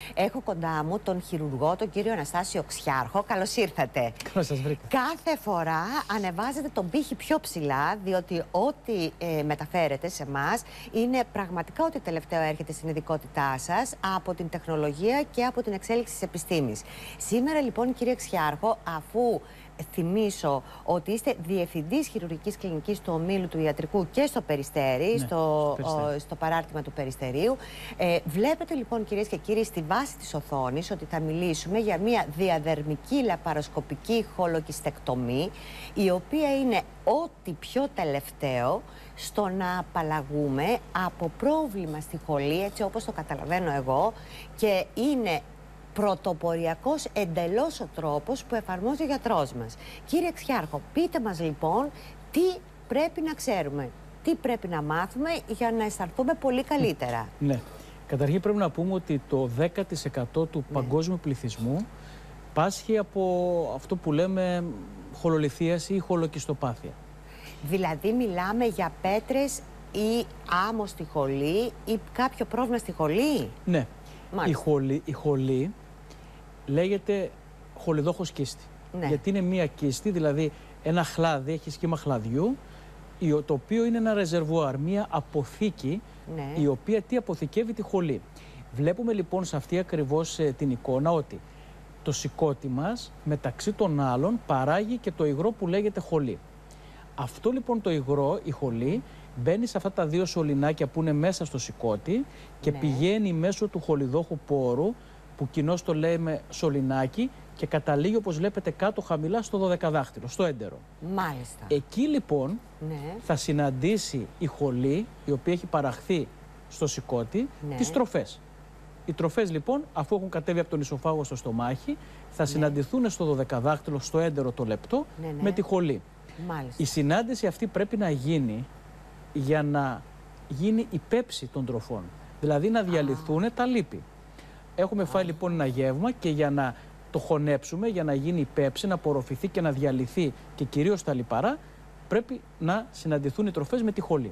Έχω κοντά μου τον χειρουργό, τον κύριο Αναστάσιο Ξιάρχο. Καλώς ήρθατε. Καλώς σας βρήκα. Κάθε φορά ανεβάζετε τον πύχη πιο ψηλά, διότι ό,τι μεταφέρετε σε εμάς είναι πραγματικά ό,τι τελευταίο έρχεται στην ειδικότητά σας από την τεχνολογία και από την εξέλιξη της επιστήμης. Σήμερα λοιπόν, κύριε Ξιάρχο, αφού θυμίσω ότι είστε διευθυντής χειρουργικής κλινικής του ομίλου του ιατρικού και στο Περιστέρι, ναι, στο παράρτημα του Περιστερίου. Βλέπετε λοιπόν, κυρίες και κύριοι, στη βάση της οθόνης ότι θα μιλήσουμε για μια διαδερμική λαπαροσκοπική χολοκυστεκτομή, η οποία είναι ό,τι πιο τελευταίο στο να απαλλαγούμε από πρόβλημα στη χολή, έτσι όπως το καταλαβαίνω εγώ, και είναι πρωτοποριακός εντελώς ο τρόπος που εφαρμόζει ο γιατρός μας. Κύριε Ξιάρχο, πείτε μας λοιπόν τι πρέπει να ξέρουμε, τι πρέπει να μάθουμε για να αισθανθούμε πολύ καλύτερα. Ναι. Καταρχήν πρέπει να πούμε ότι το 10% του παγκόσμιου πληθυσμού πάσχει από αυτό που λέμε χολολιθίαση ή χολοκυστοπάθεια. Δηλαδή μιλάμε για πέτρες ή άμμο στη χολή ή κάποιο πρόβλημα στη χολή. Ναι. Η χολή λέγεται χολιδόχος κίστη. Ναι. Γιατί είναι μία κίστη, δηλαδή ένα χλάδι, έχει σχήμα χλαδιού, το οποίο είναι ένα ρεζερβουάρ, μία αποθήκη, η οποία τι αποθηκεύει τη χολή. Βλέπουμε λοιπόν σε αυτή ακριβώς την εικόνα ότι το σηκώτη μας μεταξύ των άλλων παράγει και το υγρό που λέγεται χολή. Αυτό λοιπόν το υγρό, η χολή, μπαίνει σε αυτά τα δύο σωληνάκια που είναι μέσα στο σηκώτη και πηγαίνει μέσω του χολιδόχου πόρου, που κοινώς το λέμε σωληνάκι, και καταλήγει, όπως βλέπετε, κάτω χαμηλά στο δωδεκαδάχτυλο, στο έντερο. Μάλιστα. Εκεί λοιπόν θα συναντήσει η χολή, η οποία έχει παραχθεί στο σηκώτη, τις τροφές. Οι τροφές λοιπόν, αφού έχουν κατέβει από τον ισοφάγο στο στομάχι, θα συναντηθούν στο δωδεκαδάχτυλο, στο έντερο το λεπτό, με τη χολή. Μάλιστα. Η συνάντηση αυτή πρέπει να γίνει για να γίνει η πέψη των τροφών. Δηλαδή να διαλυθούν τα λίπη. Έχουμε φάει λοιπόν ένα γεύμα και για να το χωνέψουμε, για να γίνει η πέψη, να απορροφηθεί και να διαλυθεί και κυρίως τα λιπαρά, πρέπει να συναντηθούν οι τροφές με τη χολή.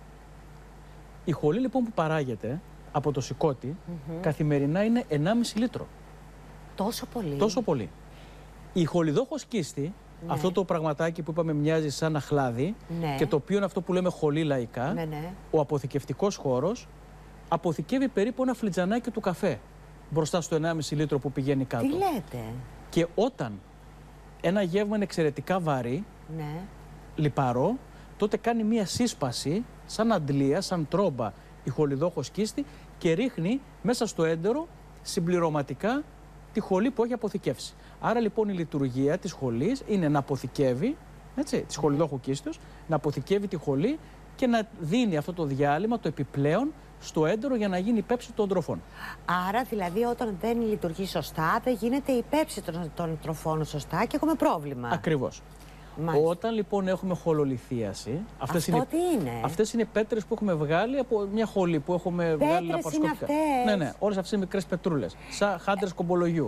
Η χολή λοιπόν που παράγεται από το σηκώτη καθημερινά είναι 1,5 λίτρο. Τόσο πολύ. Τόσο πολύ. Η χολιδόχος κίστη, αυτό το πραγματάκι που είπαμε μοιάζει σαν ένα χλάδι, και το οποίο είναι αυτό που λέμε χολή λαϊκά, ο αποθηκευτικός χώρος αποθηκεύει περίπου ένα φλιτζανάκι του καφέ μπροστά στο 1,5 λίτρο που πηγαίνει κάτω. Τι λέτε? Και όταν ένα γεύμα είναι εξαιρετικά βαρύ, λιπαρό, τότε κάνει μία σύσπαση σαν αντλία, σαν τρόμπα η χολιδόχος κίστη και ρίχνει μέσα στο έντερο συμπληρωματικά τη χολή που έχει αποθηκεύσει. Άρα λοιπόν η λειτουργία της χολής είναι να αποθηκεύει, έτσι, της χολιδόχου κίστης, να αποθηκεύει τη χολή και να δίνει αυτό το διάλειμμα, το επιπλέον, στο έντερο για να γίνει η πέψη των τροφών. Άρα δηλαδή όταν δεν λειτουργεί σωστά, δεν γίνεται η πέψη των τροφών σωστά και έχουμε πρόβλημα. Ακριβώς. Όταν λοιπόν έχουμε χολολιθίαση, αυτές είναι πέτρες που έχουμε βγάλει από μια χολή που έχουμε βγάλει λαπαροσκοπικά. Ναι, όλες αυτές είναι μικρές πετρούλες, σαν χάντρες κομπολογιού.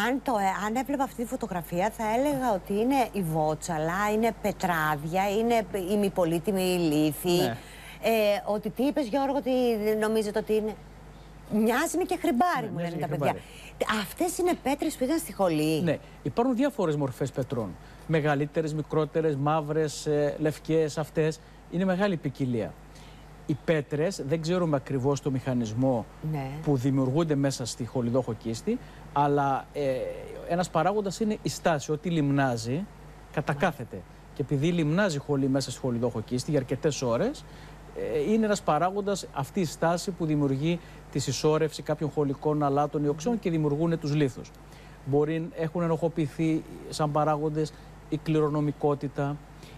Αν έβλεπα αυτή τη φωτογραφία θα έλεγα ότι είναι η βότσαλα, είναι πετράδια, είναι ημιπολίτιμη λίθη. Ότι τι είπες, Γιώργο, ότι νομίζετε ότι είναι? Μοιάζει και χρυμπάρι, μου λένε τα παιδιά. Αυτές είναι πέτρες που ήταν στη χολή. Ναι, υπάρχουν διάφορες μορφές πετρών. Μεγαλύτερες, μικρότερες, μαύρες, λευκές, αυτές. Είναι μεγάλη ποικιλία. Οι πέτρες, δεν ξέρουμε ακριβώς το μηχανισμό που δημιουργούνται μέσα στη χολιδόχο κίστη, αλλά ένας παράγοντας είναι η στάση. Ό,τι λιμνάζει, κατακάθεται. Και επειδή λιμνάζει η χολή μέσα στη χολιδόχο κίστη για αρκετές ώρες, είναι ένας παράγοντας αυτή η στάση που δημιουργεί τη συσσόρευση κάποιων χολικών αλάτων ή οξών και δημιουργούν τους λίθους. Έχουν ενοχοποιηθεί σαν παράγοντες η κληρονομικότητα,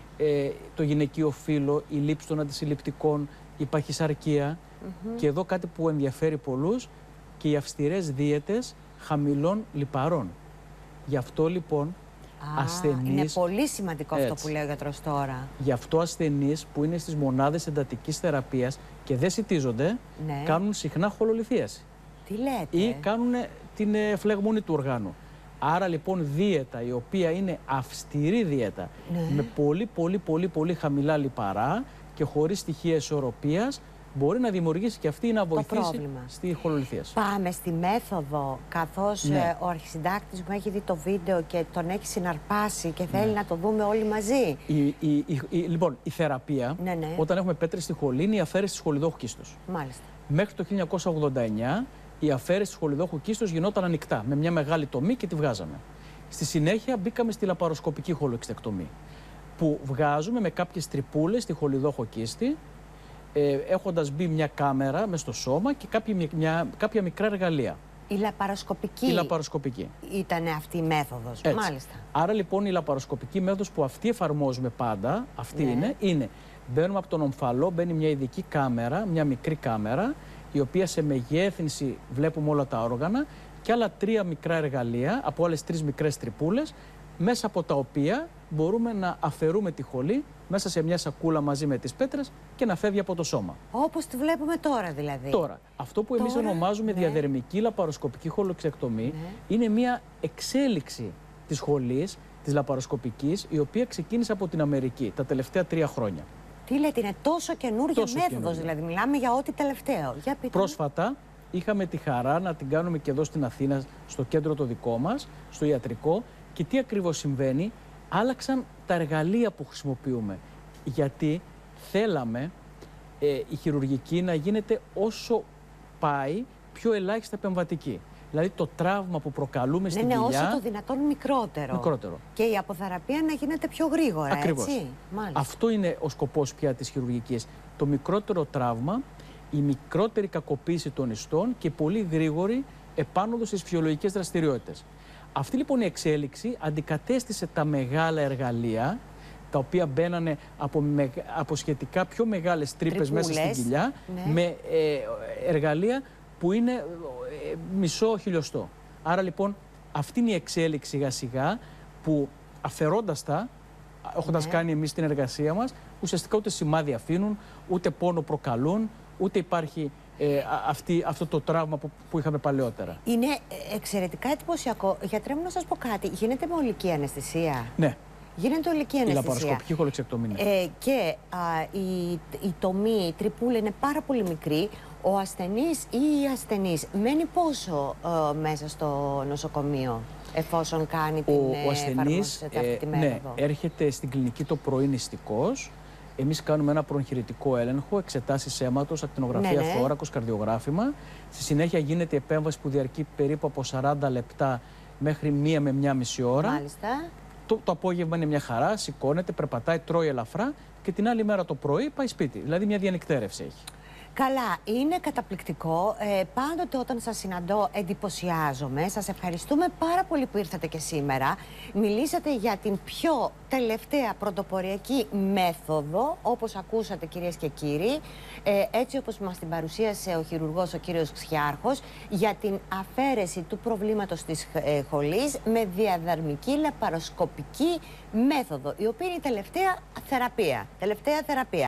το γυναικείο φύλο, η λήψη των αντισυλληπτικών, η παχυσαρκία και εδώ κάτι που ενδιαφέρει πολλούς, και οι αυστηρές δίαιτες χαμηλών λιπαρών. Γι' αυτό λοιπόν ασθενείς... Είναι πολύ σημαντικό αυτό που λέει ο γιατρός τώρα. Γι' αυτό ασθενείς που είναι στις μονάδες εντατικής θεραπείας και δεν σιτίζονται, κάνουν συχνά χολολιθίαση. Τι λέτε? Ή κάνουν την φλεγμονή του οργάνου. Άρα λοιπόν δίαιτα η οποία είναι αυστηρή δίαιτα, με πολύ χαμηλά λιπαρά και χωρίς στοιχεία ισορροπίας, μπορεί να δημιουργήσει και αυτή ή να βοηθήσει στη χολολιθίαση. Πάμε στη μέθοδο, καθώς ο αρχισυντάκτης μου έχει δει το βίντεο και τον έχει συναρπάσει και θέλει να το δούμε όλοι μαζί. Λοιπόν, η θεραπεία, όταν έχουμε πέτρες στη χολή, είναι η αφαίρεση της χολιδόχου κίστος. Μάλιστα. Μέχρι το 1989 η αφαίρεση της χολιδόχου κίστος γινόταν ανοιχτά, με μια μεγάλη τομή και τη βγάζαμε. Στη συνέχεια μπήκαμε στη λαπαροσκοπική χολοεξτεκτομή, που βγάζουμε με κάποιες τρυπούλες στη χολιδόχο κίστη, έχοντας μπει μια κάμερα μες στο σώμα και κάποια μικρά εργαλεία. Η λαπαροσκοπική ήταν αυτή η μέθοδος. Έτσι. Μάλιστα. Άρα λοιπόν η λαπαροσκοπική μέθοδος που αυτή εφαρμόζουμε πάντα, αυτή είναι μπαίνουμε από τον ομφαλό, μπαίνει μια ειδική κάμερα, μια μικρή κάμερα, η οποία σε μεγέθυνση βλέπουμε όλα τα όργανα και άλλα 3 μικρά εργαλεία από άλλες 3 μικρές τρυπούλες, μέσα από τα οποία μπορούμε να αφαιρούμε τη χολή μέσα σε μια σακούλα μαζί με τις πέτρες και να φεύγει από το σώμα. Όπως τη βλέπουμε τώρα δηλαδή. Τώρα, αυτό που εμείς ονομάζουμε διαδερμική λαπαροσκοπική χολοεξεκτομή είναι μια εξέλιξη της χολής, της λαπαροσκοπικής, η οποία ξεκίνησε από την Αμερική τα τελευταία 3 χρόνια. Τι λέτε, είναι τόσο καινούργια μέθοδος, δηλαδή μιλάμε για ό,τι τελευταίο. Για πείτε. Πρόσφατα είχαμε τη χαρά να την κάνουμε και εδώ στην Αθήνα, στο κέντρο το δικό μας, στο ιατρικό. Και τι ακριβώς συμβαίνει, άλλαξαν τα εργαλεία που χρησιμοποιούμε. Γιατί θέλαμε η χειρουργική να γίνεται όσο πάει πιο ελάχιστα επεμβατική. Δηλαδή το τραύμα που προκαλούμε στην κοιλιά... όσο το δυνατόν μικρότερο. Και η αποθεραπεία να γίνεται πιο γρήγορα, ακριβώς. Έτσι. Μάλιστα. Αυτό είναι ο σκοπός πια της χειρουργικής. Το μικρότερο τραύμα, η μικρότερη κακοποίηση των ιστών και πολύ γρήγορη επάνωδος στις φυσιολογικές δραστηριότητες. Αυτή λοιπόν η εξέλιξη αντικατέστησε τα μεγάλα εργαλεία, τα οποία μπαίνανε από σχετικά πιο μεγάλες τρύπες μέσα στην κοιλιά, με εργαλεία που είναι μισό χιλιοστό. Άρα λοιπόν αυτή είναι η εξέλιξη σιγά σιγά που αφαιρώντας τα, έχοντας κάνει εμείς την εργασία μας, ουσιαστικά ούτε σημάδι αφήνουν, ούτε πόνο προκαλούν, ούτε υπάρχει αυτό το τραύμα που είχαμε παλαιότερα. Είναι εξαιρετικά εντυπωσιακό. Γιατρέ μου, να σας πω κάτι. Γίνεται με ολική αναισθησία. Ναι. Γίνεται ολική αναισθησία. Η λαπαροσκοπική χολοεξεκτομή. Και η τομή, η τρυπούλα είναι πάρα πολύ μικρή. Ο ασθενής ή η ασθενής μένει πόσο μέσα στο νοσοκομείο, εφόσον κάνει την εφαρμόση αυτή τη μέθοδο? Έρχεται στην κλινική το πρωί νηστικός. Εμείς κάνουμε ένα προεγχειρητικό έλεγχο, εξετάσεις αίματος, ακτινογραφία θώρακος, καρδιογράφημα. Στη συνέχεια γίνεται η επέμβαση που διαρκεί περίπου από 40 λεπτά μέχρι 1 με 1,5 ώρα. Μάλιστα. Το απόγευμα είναι μια χαρά, σηκώνεται, περπατάει, τρώει ελαφρά και την άλλη μέρα το πρωί πάει σπίτι. Δηλαδή μια διανυκτέρευση έχει. Καλά, είναι καταπληκτικό. Πάντοτε όταν σας συναντώ εντυπωσιάζομαι. Σας ευχαριστούμε πάρα πολύ που ήρθατε και σήμερα. Μιλήσατε για την πιο τελευταία πρωτοποριακή μέθοδο, όπως ακούσατε κυρίες και κύριοι, έτσι όπως μας την παρουσίασε ο χειρουργός ο κύριος Ξιάρχος, για την αφαίρεση του προβλήματος της χολής με διαδερμική λαπαροσκοπική μέθοδο, η οποία είναι η τελευταία θεραπεία.